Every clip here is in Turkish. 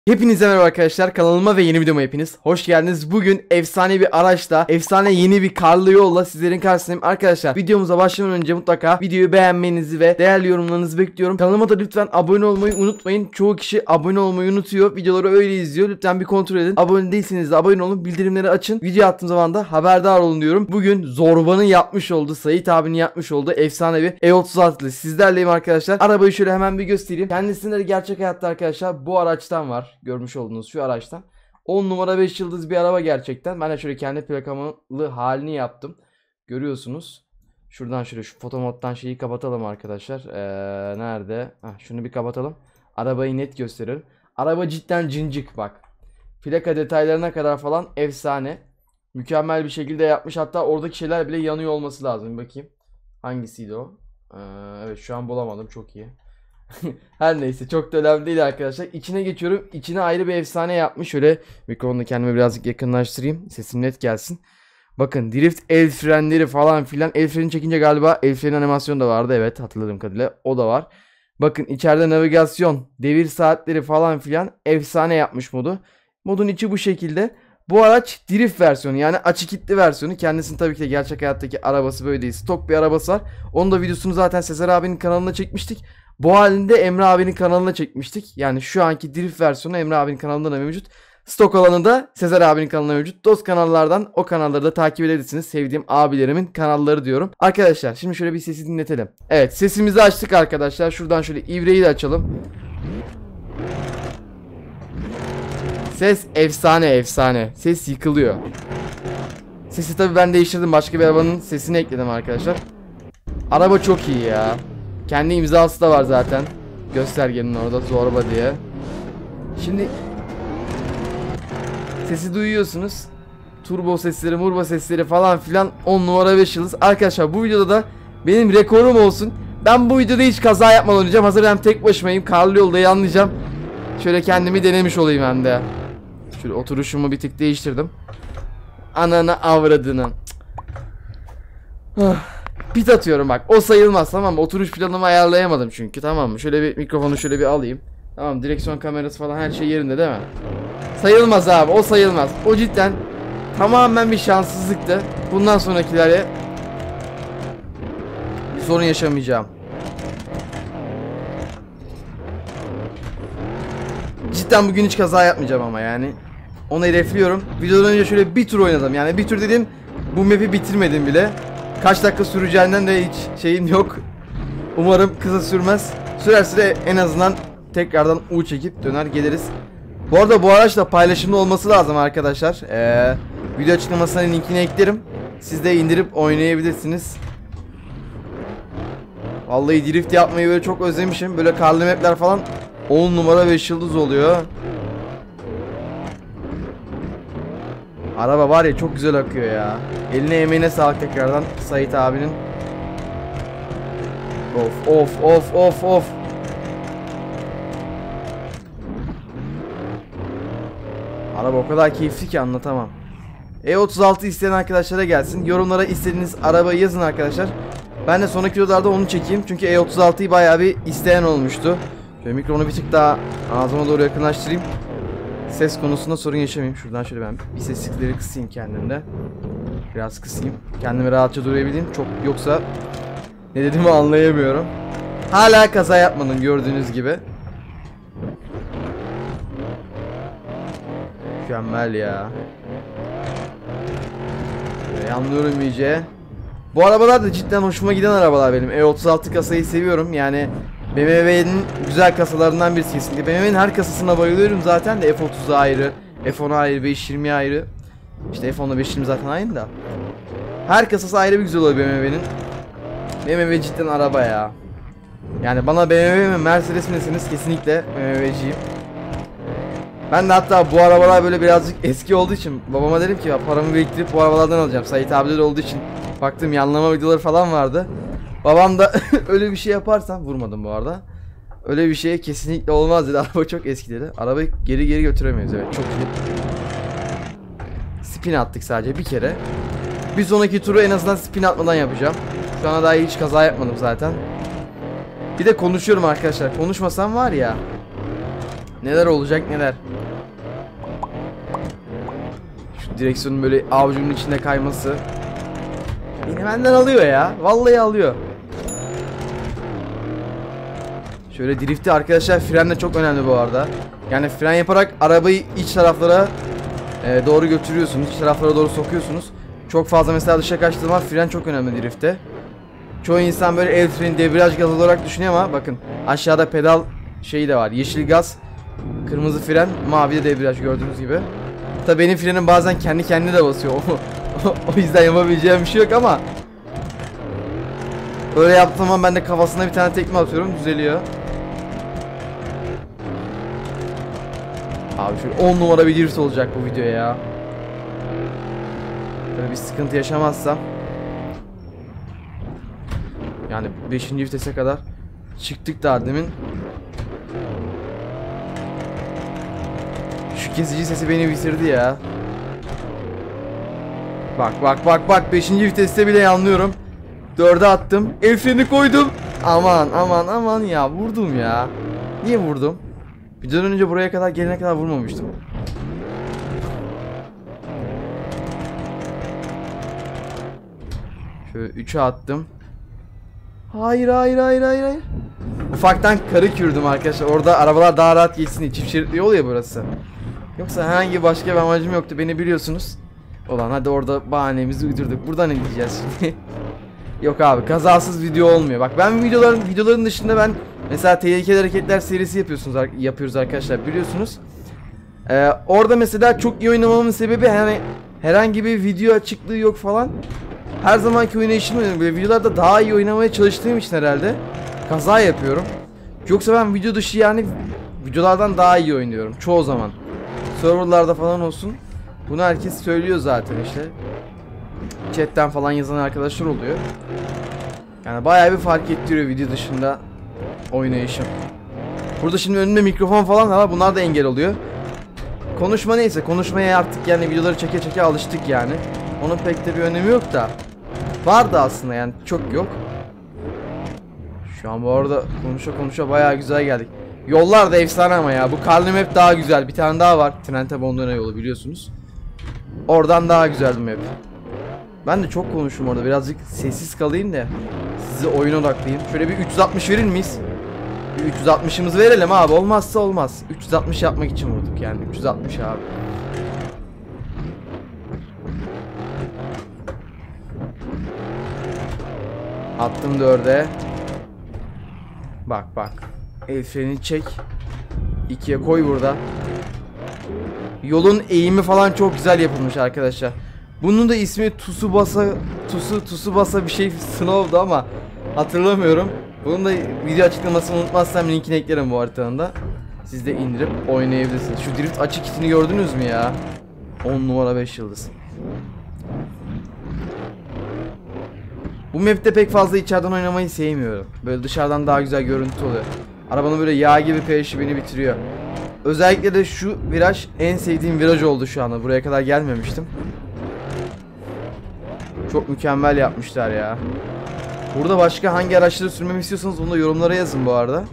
Hepinize merhaba arkadaşlar, kanalıma ve yeni videoma hepiniz hoş geldiniz. Bugün efsane bir araçla, efsane yeni bir karlı yolla sizlerin karşısındayım. Arkadaşlar videomuza başlamadan önce mutlaka videoyu beğenmenizi ve değerli yorumlarınızı bekliyorum. Kanalıma da lütfen abone olmayı unutmayın. Çoğu kişi abone olmayı unutuyor, videoları öyle izliyor. Lütfen bir kontrol edin. Abone değilseniz de abone olun, bildirimleri açın. Video attığım zaman da haberdar olun diyorum. Bugün Zorba'nın yapmış olduğu, Sait abinin yapmış olduğu efsane bir E36'lı sizlerleyim arkadaşlar. Arabayı şöyle hemen bir göstereyim. Kendisinde de gerçek hayatta arkadaşlar bu araçtan var. Görmüş olduğunuz şu araçtan 10 numara 5 yıldız bir araba gerçekten. Ben de şöyle kendi plakalı halini yaptım. Görüyorsunuz. Şuradan şöyle şu foto moddan şeyi kapatalım arkadaşlar. Nerede? Şunu bir kapatalım. Arabayı net gösterelim. Araba cidden cincik bak. Plaka detaylarına kadar falan efsane. Mükemmel bir şekilde yapmış. Hatta oradaki şeyler bile yanıyor olması lazım. Bir bakayım. Hangisiydi o? Evet şu an bulamadım. Çok iyi. Her neyse çok da önemli değil arkadaşlar. İçine geçiyorum. İçine ayrı bir efsane yapmış. Şöyle mikrofonu kendime birazcık yakınlaştırayım. Sesim net gelsin. Bakın drift el frenleri falan filan. El freni çekince galiba el freni animasyonu da vardı. Evet hatırladığım kadarıyla o da var. Bakın içeride navigasyon, devir saatleri falan filan efsane yapmış modu. Modun içi bu şekilde. Bu araç drift versiyonu, yani açık kilitli versiyonu. Kendisinin tabii ki de gerçek hayattaki arabası böyle değil. Stok bir arabası var. Onun da videosunu zaten Sezer abinin kanalına çekmiştik. Bu halinde Emre abinin kanalına çekmiştik. Yani şu anki drift versiyonu Emre abinin kanalında da mevcut. Stok olanı da Sezer abinin kanalına mevcut. Dost kanallardan o kanalları da takip edebilirsiniz. Sevdiğim abilerimin kanalları diyorum. Arkadaşlar şimdi şöyle bir sesi dinletelim. Evet, sesimizi açtık arkadaşlar. Şuradan şöyle ivreyi de açalım. Ses efsane efsane. Ses yıkılıyor. Sesi tabii ben değiştirdim. Başka bir arabanın sesini ekledim arkadaşlar. Araba çok iyi ya. Kendi imzası da var zaten. Göstergenin orada Zorba diye. Şimdi sesi duyuyorsunuz. Turbo sesleri, murba sesleri falan filan 10 numara 5 yıldız. Arkadaşlar bu videoda da benim rekorum olsun. Ben bu videoda hiç kaza yapmadan oynayacağım. Hazır ben tek başımayım. Karlı yolda yanlayacağım. Şöyle kendimi denemiş olayım hem de. Şöyle oturuşumu bir tık değiştirdim. Ananı avradını. Pit atıyorum bak, o sayılmaz tamam mı? Oturuş planımı ayarlayamadım çünkü, tamam mı? Şöyle bir mikrofonu şöyle bir alayım. Tamam, direksiyon kamerası falan her şey yerinde değil mi? Sayılmaz abi, o sayılmaz. O cidden tamamen bir şanssızlıktı. Bundan sonrakilere bir sorun yaşamayacağım. Cidden bugün hiç kaza yapmayacağım ama yani. Onu hedefliyorum. Videodan önce şöyle bir tur oynadım. Yani bir tur dedim, bu map'i bitirmedim bile. Kaç dakika süreceğinden de hiç şeyim yok. Umarım kısa sürmez. Sürerse de en azından tekrardan U çekip döner geliriz. Bu arada bu araçla paylaşımlı olması lazım arkadaşlar. Video açıklamasına linkini eklerim. Siz de indirip oynayabilirsiniz. Vallahi drift yapmayı böyle çok özlemişim. Böyle karlı mapler falan 10 numara 5 yıldız oluyor. Araba var ya, çok güzel akıyor ya. Eline emeğine sağlık tekrardan Sait abinin. Of. Araba o kadar keyifli ki anlatamam. E36 isteyen arkadaşlara gelsin. Yorumlara istediğiniz arabayı yazın arkadaşlar. Ben de sonraki videolarda onu çekeyim. Çünkü E36'yı bayağı bir isteyen olmuştu. Şöyle mikrofonu bir tık daha ağzıma doğru yakınlaştırayım. Ses konusunda sorun yaşamayayım. Şuradan şöyle ben bir seslikleri kısayım kendimde. Biraz kısayım. Kendimi rahatça durabileyim. Çok yoksa ne dediğimi anlayamıyorum. Hala kaza yapmadım gördüğünüz gibi. Mükemmel ya. Yanlıyorum iyice. Bu arabalar da cidden hoşuma giden arabalar benim. E36 kasayı seviyorum. Yani BMW'nin güzel kasalarından birisi kesinlikle. BMW'nin her kasasına bayılıyorum zaten de. F30 ayrı, F10 ayrı, 520 ayrı. İşte F10'la 520 zaten aynı da. Her kasası ayrı bir güzel oluyor BMW'nin. BMW cidden araba ya. Yani bana BMW mi Mercedes mi deseniz kesinlikle BMW'ciyim. Ben de hatta bu arabalar böyle birazcık eski olduğu için babama dedim ki paramı biriktirip bu arabalardan alacağım. Sait abileri olduğu için baktım yanlama videoları falan vardı. Babam da öyle bir şey yaparsan, vurmadım bu arada. Öyle bir şeye kesinlikle olmaz dedi. Araba çok eski dedi. Arabayı geri götüremiyoruz, evet çok iyi. Spin attık sadece bir kere. Bir sonraki turu en azından spin atmadan yapacağım. Şu ana daha hiç kaza yapmadım zaten. Bir de konuşuyorum arkadaşlar. Konuşmasam var ya. Neler olacak neler. Şu direksiyonun böyle avucumun içinde kayması beni benden alıyor ya. Vallahi alıyor. Şöyle drifti arkadaşlar, fren de çok önemli bu arada. Yani fren yaparak arabayı iç taraflara doğru götürüyorsunuz. İç taraflara doğru sokuyorsunuz. Çok fazla mesela dışa kaçtığı zaman fren çok önemli driftte. Çoğu insan böyle el freni, debriyaj gaz olarak düşünüyor ama bakın aşağıda pedal şeyi de var. Yeşil gaz, kırmızı fren, mavi de debriyaj gördüğünüz gibi. Tabii benim frenim bazen kendi kendine de basıyor. O yüzden yapabileceğim bir şey yok ama öyle yaptığım zaman ben de kafasına bir tane tekme atıyorum, düzeliyor. Abi şöyle 10 numara bir drift olacak bu video ya. Böyle bir sıkıntı yaşamazsam. Yani 5. vitese kadar çıktık daha demin. Şu kesici sesi beni bitirdi ya. Bak 5. viteste bile yanlıyorum. 4'e attım. El freni koydum. Aman ya, vurdum ya. Niye vurdum? Videodan önce buraya kadar gelene kadar vurmamıştım. Şöyle 3'e attım. Hayır. Ufaktan karı kürdüm arkadaşlar. Orada arabalar daha rahat geçsin diye. Çift şeritli yol ya burası. Yoksa herhangi başka bir amacım yoktu. Beni biliyorsunuz. Ulan hadi orada bahanemizi uydurduk. Burada ne diyeceğiz şimdi? Yok abi, kazasız video olmuyor. Bak ben videoların dışında ben mesela tehlikeli hareketler serisi yapıyoruz arkadaşlar, biliyorsunuz. Orada mesela çok iyi oynamamın sebebi hani herhangi bir video açıklığı yok falan. Her zamanki oynayışımı oynuyorum. Böyle videolarda daha iyi oynamaya çalıştığım için herhalde kaza yapıyorum. Yoksa ben video dışı yani videolardan daha iyi oynuyorum çoğu zaman. Serverlarda falan olsun. Bunu herkes söylüyor zaten işte. Chatten falan yazan arkadaşlar oluyor. Yani bayağı bir fark ettiriyor video dışında oynayışım. Burada şimdi önümde mikrofon falan da var. Bunlar da engel oluyor. Konuşma neyse. Konuşmaya artık yani videoları çeke alıştık yani. Onun pek de bir önemi yok da. Vardı aslında yani, çok yok. Şu an bu arada konuşa bayağı güzel geldik. Yollar da efsane ama ya. Bu Karlı Map daha güzel. Bir tane daha var. Trente Bondone yolu biliyorsunuz. Oradan daha güzeldi map. Ben de çok konuştum orada. Birazcık sessiz kalayım da sizi oyuna odaklayayım. Şöyle bir 360 verir miyiz? Bir 360'ımızı verelim abi. Olmazsa olmaz. 360 yapmak için vurduk yani. 360 abi. Attım 4'e. Bak. El freni çek. 2'ye koy burada. Yolun eğimi falan çok güzel yapılmış arkadaşlar. Bunun da ismi Tsubasa bir şey, Snow'du ama hatırlamıyorum. Bunun da video açıklamasını unutmazsam linkini eklerim bu haritanın da. Siz de indirip oynayabilirsiniz. Şu drift açık kitini gördünüz mü ya? 10 numara 5 yıldız. Bu map'te pek fazla içeriden oynamayı sevmiyorum. Böyle dışarıdan daha güzel görüntü oluyor. Arabanın böyle yağ gibi kayışı beni bitiriyor. Özellikle de şu viraj en sevdiğim viraj oldu şu anda. Buraya kadar gelmemiştim. Çok mükemmel yapmışlar ya. Burada başka hangi araçları sürmemi istiyorsanız onu da yorumlara yazın bu arada.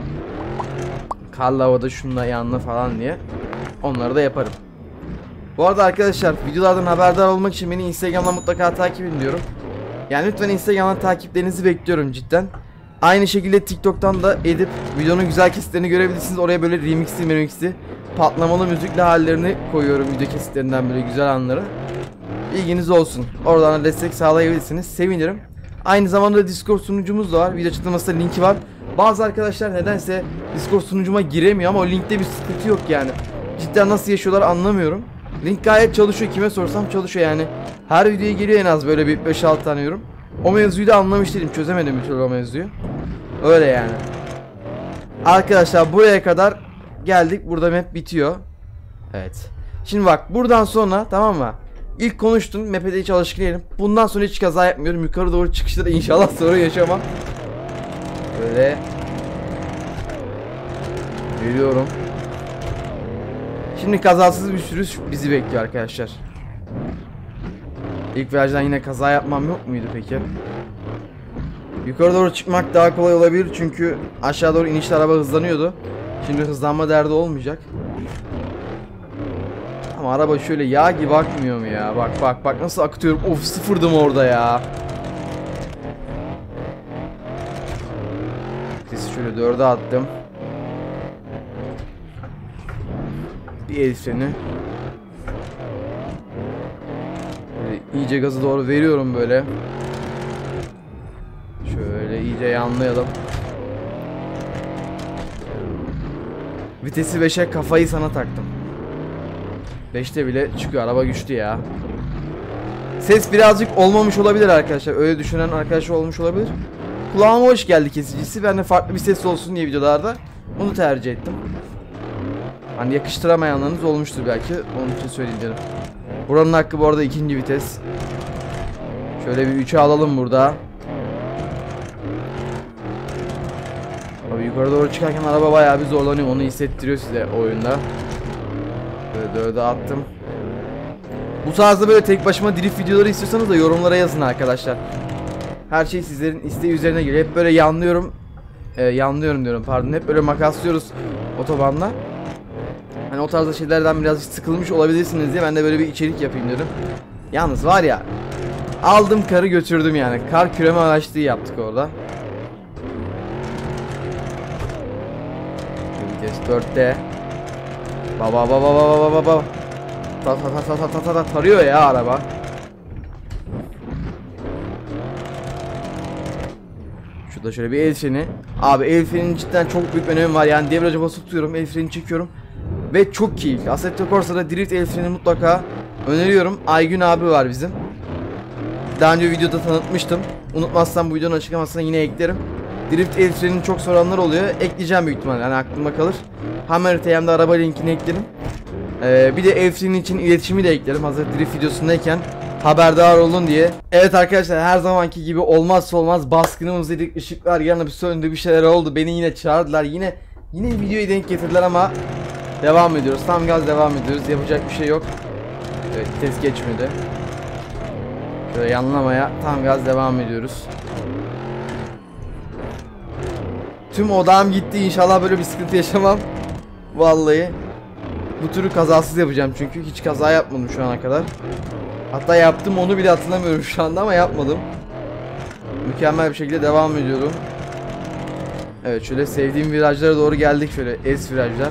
Karlı havada şununla yanına falan diye. Onları da yaparım. Bu arada arkadaşlar, videolardan haberdar olmak için beni Instagram'dan mutlaka takip edin diyorum. Yani lütfen Instagram'dan takiplerinizi bekliyorum cidden. Aynı şekilde TikTok'tan da edip videonun güzel kesitlerini görebilirsiniz. Oraya böyle remixli patlamalı müzikli hallerini koyuyorum, video kesitlerinden böyle güzel anları. İlginiz olsun. Oradan da destek sağlayabilirsiniz. Sevinirim. Aynı zamanda Discord sunucumuz da var. Video açıklamasında linki var. Bazı arkadaşlar nedense Discord sunucuma giremiyor ama o linkte bir sıkıntı yok yani. Cidden nasıl yaşıyorlar anlamıyorum. Link gayet çalışıyor. Kime sorsam çalışıyor yani. Her videoya geliyor en az böyle bir 5-6 tane yorum. O mevzuyu da anlamış değilim. Çözemedim bir türlü o mevzuyu. Öyle yani. Arkadaşlar buraya kadar geldik. Burada map bitiyor. Evet. Şimdi bak buradan sonra tamam mı? İlk konuştum. Map'e de hiç alışık değilim. Bundan sonra hiç kaza yapmıyorum. Yukarı doğru çıkışta da inşallah sorun yaşamam. Böyle. Veriyorum. Şimdi kazasız bir sürüş bizi bekliyor arkadaşlar. İlk virajdan yine kaza yapmam yok muydu peki? Yukarı doğru çıkmak daha kolay olabilir çünkü aşağı doğru inişte araba hızlanıyordu. Şimdi hızlanma derdi olmayacak. Ama araba şöyle yağ gibi akmıyor mu ya? Bak bak bak nasıl akıtıyorum. Of, sıfırdım orada ya. Vitesi şöyle 4'e attım. Bir el freni. Böyle iyice gazı doğru veriyorum böyle. Şöyle iyice yanlayalım. Vitesi 5'e, kafayı sana taktım. 5'te bile çıkıyor, araba güçlü ya. Ses birazcık olmamış olabilir arkadaşlar. Öyle düşünen arkadaşlar olmuş olabilir. Kulağıma hoş geldi kesicisi. Ben de farklı bir ses olsun diye videolarda onu tercih ettim. Hani yakıştıramayanlarınız olmuştur belki. Onun için söyleyeyim canım. Buranın hakkı bu arada ikinci vites. Şöyle bir 3'e alalım burada. Abi yukarı doğru çıkarken araba bayağı bir zorlanıyor. Onu hissettiriyor size oyunda. Böyle 4'e attım. Bu tarzda böyle tek başıma drift videoları istiyorsanız da yorumlara yazın arkadaşlar. Her şey sizlerin isteği üzerine geliyor. Hep böyle yanlıyorum. Yanlıyorum diyorum, pardon. Hep böyle makaslıyoruz otobanla. Hani o tarzda şeylerden birazcık sıkılmış olabilirsiniz diye ben de böyle bir içerik yapayım dedim. Yalnız var ya, aldım karı götürdüm yani. Kar küreme araçlığı yaptık orada. Vites 4'te. Baba baba baba baba baba. Ta ta ta ta ta ta ta tarıyor ya araba. Şurada şöyle bir el freni. Abi el frenin cidden çok büyük önemi var. Yani debriyaja basıp tutuyorum, el freni çekiyorum. Ve çok keyifli. Assetto Corsa'da drift el freni mutlaka öneriyorum. Aygün abi var bizim. Daha önce videoda tanıtmıştım. Unutmazsam bu videonun açıklamasına yine eklerim. Drift el frenini çok soranlar oluyor. Ekleyeceğim büyük ihtimalle. Yani aklımda kalır. Hem haritaya hem de araba linkini eklerim. Bir de el freni için iletişimi de eklerim. Hazır drift videosundayken haberdar olun diye. Evet arkadaşlar, her zamanki gibi olmazsa olmaz baskınımız dedik. Işıklar yanıp söndü, bir şeyler oldu. Beni yine çağırdılar. Yine videoyu denk getirdiler ama devam ediyoruz. Tam gaz devam ediyoruz. Yapacak bir şey yok. Evet, vites geçmedi. Şöyle yanlamaya tam gaz devam ediyoruz. Tüm odağım gitti. İnşallah böyle bir sıkıntı yaşamam. Vallahi. Bu türü kazasız yapacağım çünkü. Hiç kaza yapmadım şu ana kadar. Hatta yaptım, onu bile hatırlamıyorum şu anda ama yapmadım. Mükemmel bir şekilde devam ediyorum. Evet, şöyle sevdiğim virajlara doğru geldik. Şöyle S virajlar.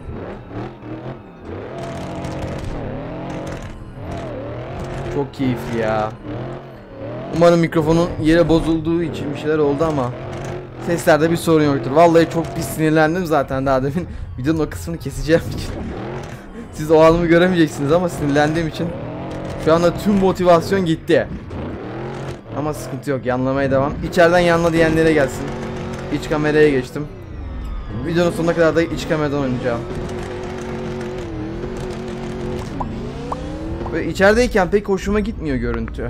Çok keyifli ya. Umarım mikrofonun yere bozulduğu için bir şeyler oldu ama seslerde bir sorun yoktur. Vallahi çok pis sinirlendim zaten daha demin. Videonun o kısmını keseceğim için. Siz o anımı göremeyeceksiniz ama sinirlendiğim için şu anda tüm motivasyon gitti. Ama sıkıntı yok, yanlamaya devam. İçeriden yanla diyenlere gelsin. İç kameraya geçtim. Videonun sonuna kadar da iç kameradan oynayacağım. Ve içerideyken pek hoşuma gitmiyor görüntü.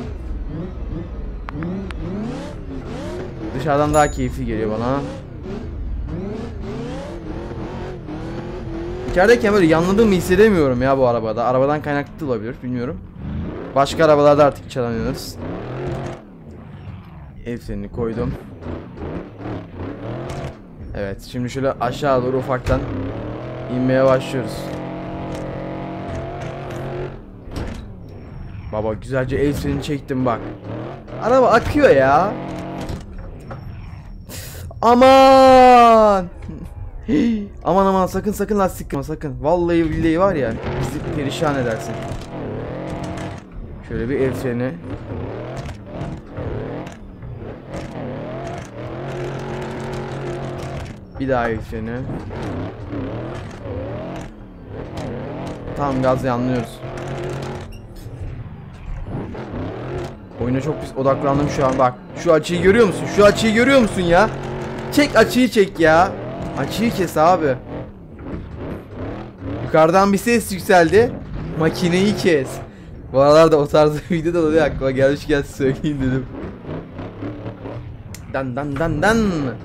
Dışarıdan daha keyifli geliyor bana. İçerideyken böyle yanladığımı hissedemiyorum ya bu arabada. Arabadan kaynaklı olabilir, bilmiyorum. Başka arabalarda artık içeriden yanarız. El frenini koydum. Evet, şimdi şöyle aşağı doğru ufaktan inmeye başlıyoruz. Baba güzelce el frenini çektim bak. Araba akıyor ya. Aman. Aman aman, sakın sakın lastik kırma sakın. Vallahi billahi var ya, bizi perişan edersin. Şöyle bir el freni. Bir daha el freni. Tam gaz yanlıyoruz. Oyuna çok pis odaklandım şu an bak. Şu açıyı görüyor musun? Şu açıyı görüyor musun ya? Çek açıyı, çek ya. Açıyı kes abi. Yukarıdan bir ses yükseldi. Makineyi kes. Bu aralarda o tarz video da oluyor, aklıma gelmişken söyleyeyim dedim. Dan dan dan dan.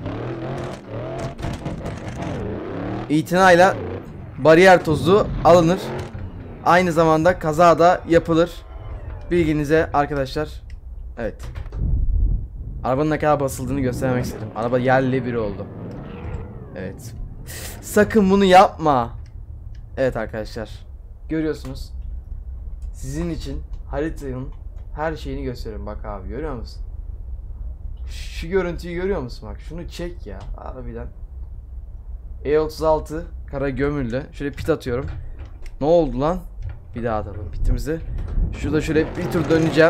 İtinayla bariyer tozu alınır. Aynı zamanda kaza da yapılır. Bilginize arkadaşlar. Evet. Arabanın ne kadar basıldığını göstermek istedim. Araba yerli biri oldu. Evet. Sakın bunu yapma. Evet arkadaşlar. Görüyorsunuz. Sizin için haritanın her şeyini gösteriyorum. Bak abi, görüyor musun? Şu görüntüyü görüyor musun? Bak şunu çek ya. Harbiden. E36 kara gömüldü. Şöyle pit atıyorum. Ne oldu lan? Bir daha atalım pitimizi. Şurada şöyle bir tur döneceğim.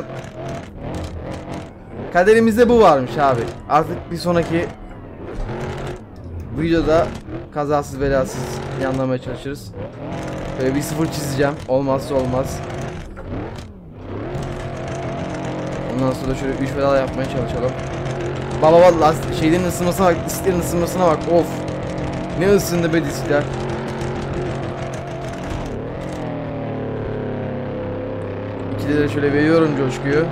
Kaderimizde bu varmış abi. Artık bir sonraki videoda kazasız belasız yanlamaya çalışırız. Böyle bir sıfır çizeceğim. Olmazsa olmaz. Ondan sonra şöyle 3 pedal yapmaya çalışalım. Baba vallahi şeylerin ısınmasına bak, disklerin ısınmasına bak. Of. Ne ısındı be diskler. İkide de şöyle veriyorum coşkuyu.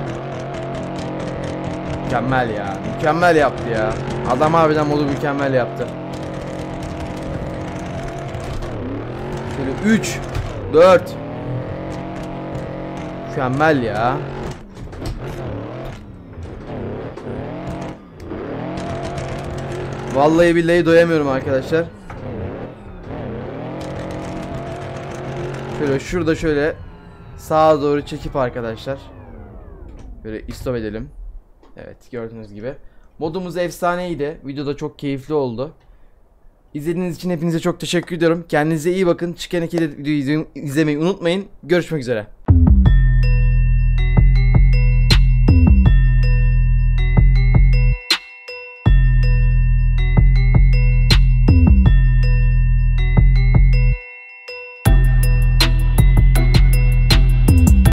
Mükemmel ya. Mükemmel yaptı ya. Adam harbiden modu mükemmel yaptı. Şöyle 3 4 mükemmel ya. Vallahi billahi doyamıyorum arkadaşlar. Şöyle şurada şöyle sağa doğru çekip arkadaşlar. Böyle istop edelim. Evet, gördüğünüz gibi. Modumuz efsaneydi. Videoda çok keyifli oldu. İzlediğiniz için hepinize çok teşekkür ediyorum. Kendinize iyi bakın. Çıkan videoyu izlemeyi unutmayın. Görüşmek üzere.